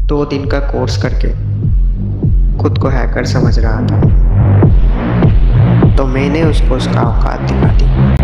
2 दिन का कोर्स करके खुद को हैकर समझ रहा था, तो मैंने उसको उसका औकात दिखा दी।